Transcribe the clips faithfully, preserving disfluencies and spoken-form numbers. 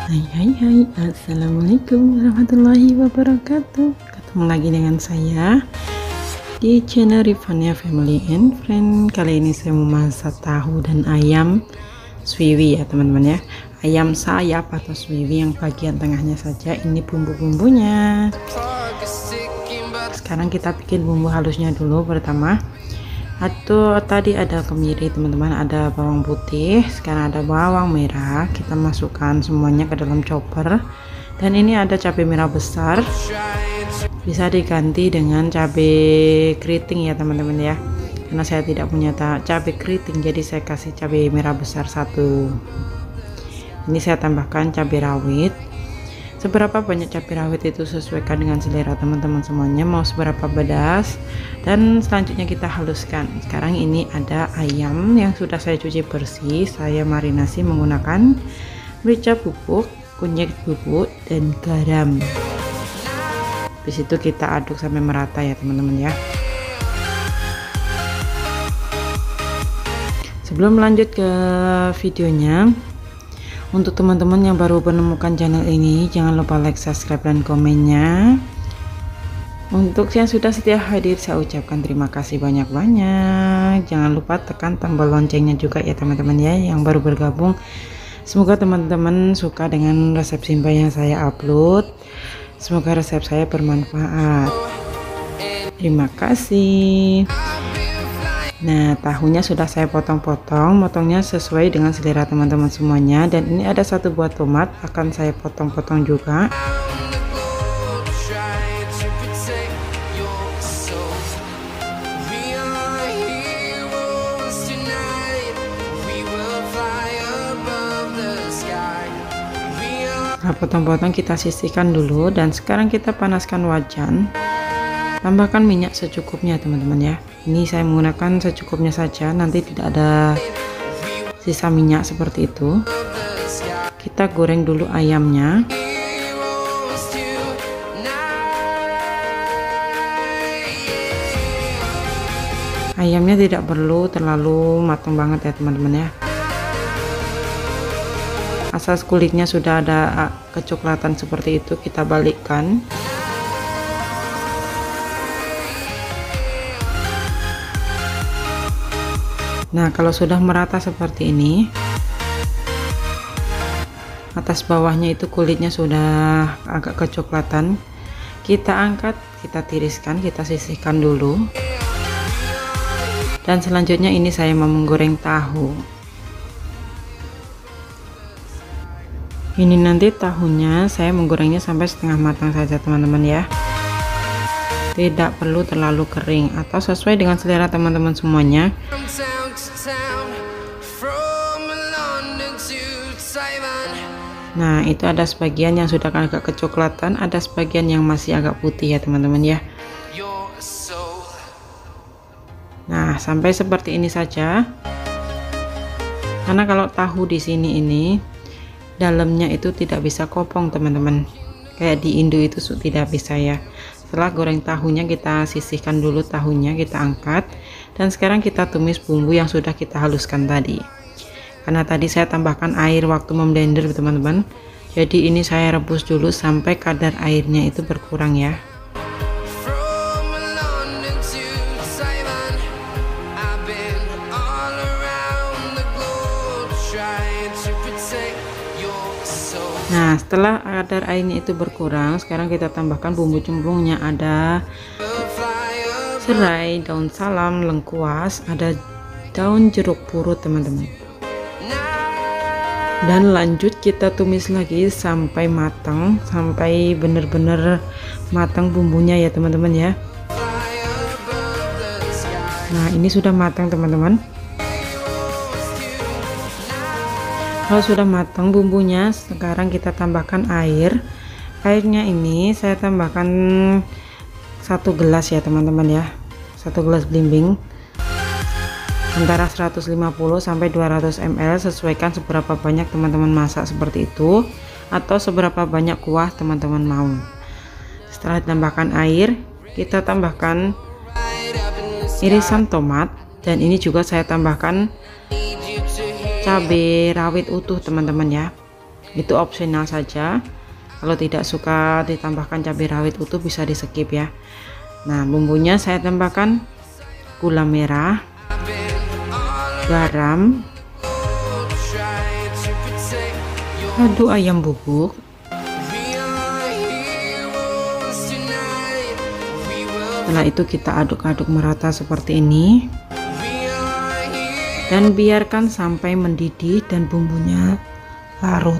Hai hai hai, assalamualaikum warahmatullahi wabarakatuh. Ketemu lagi dengan saya di channel Rifania Family and Friend. Kali ini saya mau masak tahu dan ayam swiwi ya teman-teman ya. Ayam sayap atau swiwi yang bagian tengahnya saja. Ini bumbu-bumbunya. Sekarang kita bikin bumbu halusnya dulu. Pertama atau tadi ada kemiri teman-teman, ada bawang putih, sekarang ada bawang merah, kita masukkan semuanya ke dalam chopper. Dan ini ada cabai merah besar, bisa diganti dengan cabai keriting ya teman-teman ya, karena saya tidak punya cabai keriting jadi saya kasih cabai merah besar satu. Ini saya tambahkan cabai rawit. Seberapa banyak cabai rawit itu sesuaikan dengan selera teman-teman semuanya, mau seberapa pedas. Dan selanjutnya kita haluskan. Sekarang ini ada ayam yang sudah saya cuci bersih, saya marinasi menggunakan merica bubuk, kunyit bubuk, dan garam. Habis itu kita aduk sampai merata ya teman-teman ya. Sebelum lanjut ke videonya, untuk teman-teman yang baru menemukan channel ini, jangan lupa like, subscribe, dan komennya. Untuk yang sudah setia hadir, saya ucapkan terima kasih banyak-banyak. Jangan lupa tekan tombol loncengnya juga ya teman-teman ya, yang baru bergabung. Semoga teman-teman suka dengan resep simple yang saya upload. Semoga resep saya bermanfaat. Terima kasih. Nah, tahunya sudah saya potong-potong, motongnya sesuai dengan selera teman-teman semuanya. Dan ini ada satu buah tomat, akan saya potong-potong juga. Nah, potong-potong kita sisihkan dulu, dan sekarang kita panaskan wajan. Tambahkan minyak secukupnya teman-teman ya. Ini saya menggunakan secukupnya saja, nanti tidak ada sisa minyak seperti itu. Kita goreng dulu ayamnya. Ayamnya tidak perlu terlalu matang banget ya teman-teman ya. Asal kulitnya sudah ada kecoklatan seperti itu, kita balikkan. Nah, kalau sudah merata seperti ini, atas bawahnya itu kulitnya sudah agak kecoklatan, kita angkat, kita tiriskan, kita sisihkan dulu. Dan selanjutnya ini saya mau menggoreng tahu. Ini nanti tahunya saya menggorengnya sampai setengah matang saja teman-teman ya. Tidak perlu terlalu kering, atau sesuai dengan selera teman-teman semuanya. Nah, itu ada sebagian yang sudah agak kecoklatan, ada sebagian yang masih agak putih ya teman-teman ya. Nah, sampai seperti ini saja. Karena kalau tahu di sini ini dalamnya itu tidak bisa kopong teman-teman, kayak di Indo itu tidak bisa ya. Setelah goreng tahunya, kita sisihkan dulu tahunya, kita angkat, dan sekarang kita tumis bumbu yang sudah kita haluskan tadi. Karena tadi saya tambahkan air waktu memblender teman-teman, jadi ini saya rebus dulu sampai kadar airnya itu berkurang ya. Nah, setelah kadar airnya itu berkurang, sekarang kita tambahkan bumbu cemplungnya. Ada serai, daun salam, lengkuas, ada daun jeruk purut teman-teman. Dan lanjut kita tumis lagi sampai matang, sampai benar-benar matang bumbunya ya teman-teman ya. Nah, ini sudah matang teman-teman. Kalau sudah matang bumbunya, sekarang kita tambahkan air. Airnya ini saya tambahkan satu gelas ya teman-teman ya, satu gelas belimbing, antara seratus lima puluh sampai dua ratus mililiter, sesuaikan seberapa banyak teman-teman masak seperti itu, atau seberapa banyak kuah teman-teman mau. Setelah ditambahkan air, kita tambahkan irisan tomat, dan ini juga saya tambahkan cabai rawit utuh teman-teman ya. Itu opsional saja. Kalau tidak suka ditambahkan cabai rawit utuh bisa di skip ya. Nah, bumbunya saya tambahkan gula merah, garam, ladu ayam bubuk, setelah itu kita aduk-aduk merata seperti ini dan biarkan sampai mendidih dan bumbunya larut.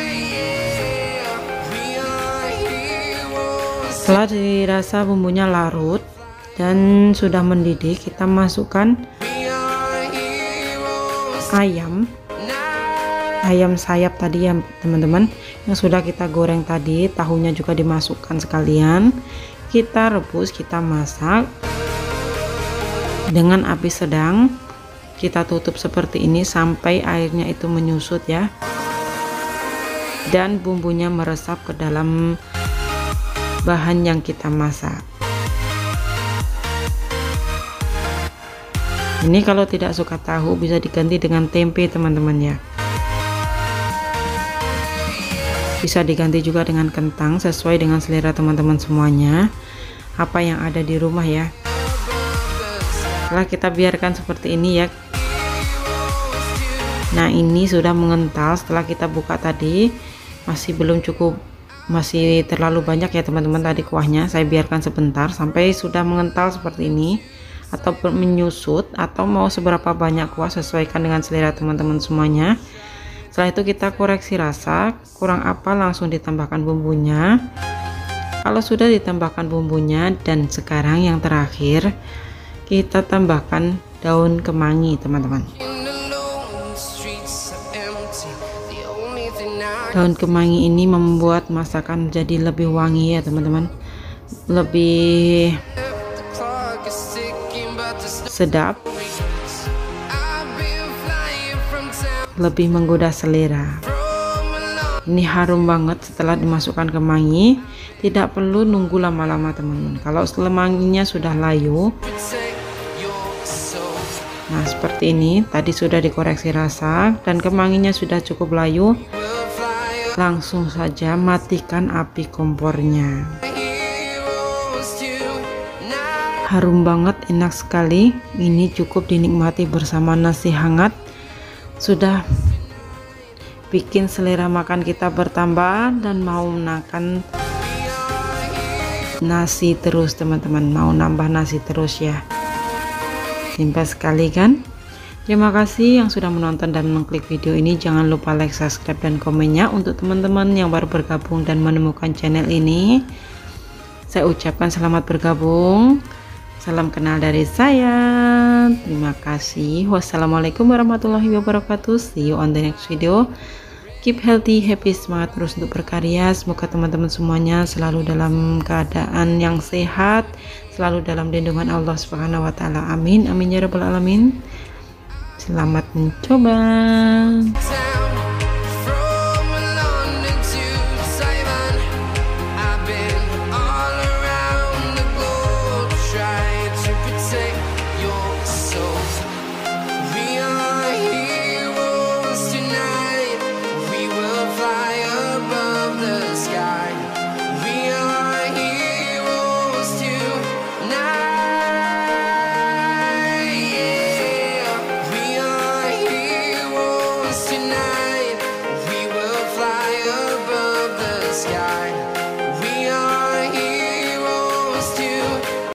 Setelah dirasa bumbunya larut dan sudah mendidih, kita masukkan ayam ayam sayap tadi ya teman-teman, yang sudah kita goreng tadi. Tahunya juga dimasukkan sekalian, kita rebus, kita masak dengan api sedang. Kita tutup seperti ini sampai airnya itu menyusut ya, dan bumbunya meresap ke dalam bahan yang kita masak. Ini kalau tidak suka tahu bisa diganti dengan tempe teman-teman ya, bisa diganti juga dengan kentang, sesuai dengan selera teman-teman semuanya, apa yang ada di rumah ya. Setelah kita biarkan seperti ini ya, nah ini sudah mengental. Setelah kita buka tadi masih belum cukup, masih terlalu banyak ya teman-teman tadi kuahnya. Saya biarkan sebentar sampai sudah mengental seperti ini, atau menyusut, atau mau seberapa banyak kuah sesuaikan dengan selera teman-teman semuanya. Setelah itu kita koreksi rasa, kurang apa langsung ditambahkan bumbunya. Kalau sudah ditambahkan bumbunya, dan sekarang yang terakhir kita tambahkan daun kemangi teman-teman. Daun kemangi ini membuat masakan jadi lebih wangi ya teman-teman, lebih sedap, lebih menggoda selera. Ini harum banget setelah dimasukkan kemangi. Tidak perlu nunggu lama-lama teman-teman. Kalau kemanginya sudah layu, nah seperti ini, tadi sudah dikoreksi rasa dan kemanginya sudah cukup layu, langsung saja matikan api kompornya. Harum banget, enak sekali. Ini cukup dinikmati bersama nasi hangat, sudah bikin selera makan kita bertambah dan mau makan nasi terus teman-teman, mau nambah nasi terus ya. Simpel sekali kan? Terima kasih yang sudah menonton dan mengklik video ini. Jangan lupa like, subscribe, dan komennya. Untuk teman-teman yang baru bergabung dan menemukan channel ini, saya ucapkan selamat bergabung. Salam kenal dari saya. Terima kasih. Wassalamualaikum warahmatullahi wabarakatuh. See you on the next video. Keep healthy, happy, semangat terus untuk berkarya. Semoga teman-teman semuanya selalu dalam keadaan yang sehat, selalu dalam lindungan Allah Subhanahu wa taala. Amin. Amin ya rabbal alamin. Selamat mencoba. Tonight we will fly above the sky.